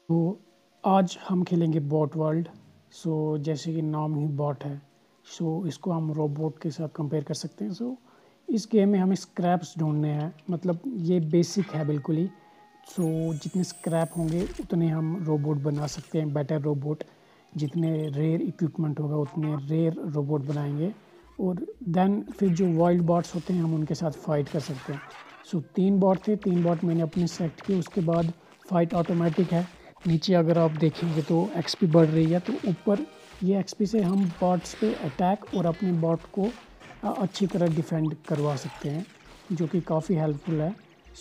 तो आज हम खेलेंगे बॉट वर्ल्ड। जैसे कि नाम ही बॉट है, इसको हम रोबोट के साथ कंपेयर कर सकते हैं। इस गेम में हमें स्क्रैप्स ढूंढने हैं, मतलब ये बेसिक है बिल्कुल ही। जितने स्क्रैप होंगे उतने हम रोबोट बना सकते हैं, बेटर रोबोट। जितने रेयर इक्विपमेंट होगा उतने रेयर रोबोट बनाएंगे। और देन फिर जो वाइल्ड बॉट्स होते हैं हम उनके साथ फाइट कर सकते हैं। 3 बॉट थे, 3 बॉट मैंने अपने सेलेक्ट किए। उसके बाद फाइट ऑटोमेटिक है। नीचे अगर आप देखेंगे तो एक्सपी बढ़ रही है, तो ऊपर ये एक्सपी से हम बॉट्स पे अटैक और अपने बॉट को अच्छी तरह डिफेंड करवा सकते हैं, जो कि काफ़ी हेल्पफुल है।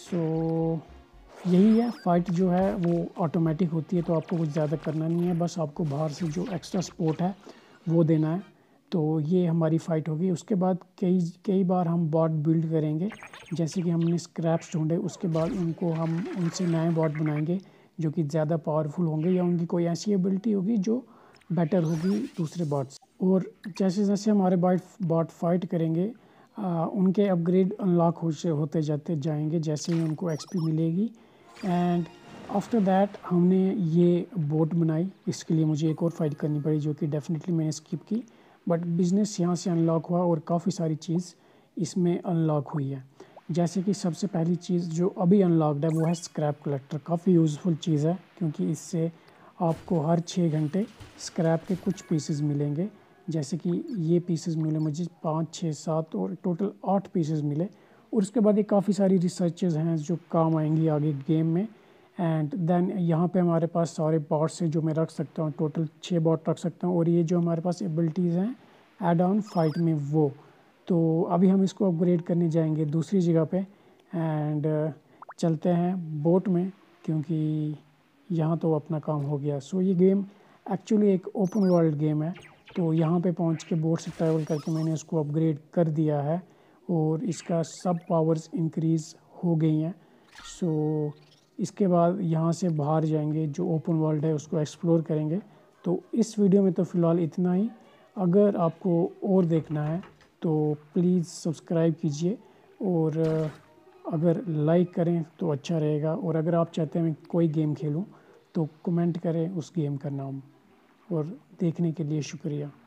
यही है, फ़ाइट जो है वो ऑटोमेटिक होती है, तो आपको कुछ ज़्यादा करना नहीं है, बस आपको बाहर से जो एक्स्ट्रा सपोर्ट है वो देना है। तो ये हमारी फ़ाइट होगी। उसके बाद कई कई बार हम बॉट बिल्ड करेंगे। जैसे कि हमने स्क्रैप्स ढूंढे, उसके बाद उनको हम उनसे नए बॉट बनाएंगे जो कि ज़्यादा पावरफुल होंगे, या उनकी कोई ऐसी एबिलिटी होगी जो बेटर होगी दूसरे बॉट्स। और जैसे जैसे हमारे बॉट फाइट करेंगे, उनके अपग्रेड अनलॉक होते जाते जाएंगे जैसे ही उनको एक्सपी मिलेगी। एंड आफ्टर दैट हमने ये बोट बनाई। इसके लिए मुझे एक और फाइट करनी पड़ी, जो कि डेफिनेटली मैंने स्किप की, बट बिजनेस यहाँ से अनलॉक हुआ और काफ़ी सारी चीज़ इसमें अनलॉक हुई है। जैसे कि सबसे पहली चीज़ जो अभी अनलॉक्ड है वो है स्क्रैप कलेक्टर। काफ़ी यूज़फुल चीज़ है, क्योंकि इससे आपको हर 6 घंटे स्क्रैप के कुछ पीसेस मिलेंगे। जैसे कि ये पीसेस मिले मुझे 5, 6, 7 और टोटल 8 पीसेस मिले। और उसके बाद ये काफ़ी सारी रिसर्चेज हैं जो काम आएंगी आगे गेम में। एंड देन यहाँ पे हमारे पास सारे बॉट्स हैं जो मैं रख सकता हूँ, टोटल 6 बॉट रख सकता हूँ। और ये जो हमारे पास एबिलिटीज़ हैं एड ऑन फाइट में, वो तो अभी हम इसको अपग्रेड करने जाएंगे दूसरी जगह पे। एंड चलते हैं बोट में, क्योंकि यहाँ तो अपना काम हो गया। ये गेम एक्चुअली एक ओपन वर्ल्ड गेम है। तो यहाँ पे पहुँच के बोट से ट्रैवल करके मैंने उसको अपग्रेड कर दिया है, और इसका सब पावर्स इंक्रीज़ हो गई हैं। इसके बाद यहाँ से बाहर जाएंगे, जो ओपन वर्ल्ड है उसको एक्सप्लोर करेंगे। तो इस वीडियो में तो फ़िलहाल इतना ही। अगर आपको और देखना है तो प्लीज़ सब्सक्राइब कीजिए, और अगर लाइक करें तो अच्छा रहेगा। और अगर आप चाहते हैं मैं कोई गेम खेलूं तो कमेंट करें उस गेम का नाम। और देखने के लिए शुक्रिया।